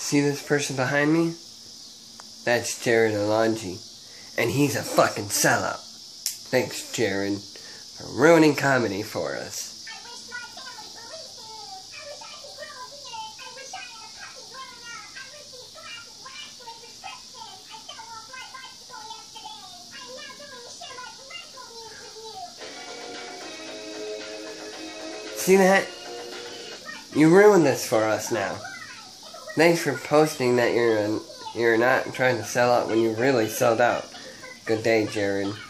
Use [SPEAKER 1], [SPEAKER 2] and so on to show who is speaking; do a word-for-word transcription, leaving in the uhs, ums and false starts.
[SPEAKER 1] See this person behind me? That's Jarrod Alonge. And he's a fucking sellout. Thanks, Jarrod, for ruining comedy for us. See that? You ruined this for us now. Thanks for posting that you're, a, you're not trying to sell out when you really sold out. Good day, Jarrod.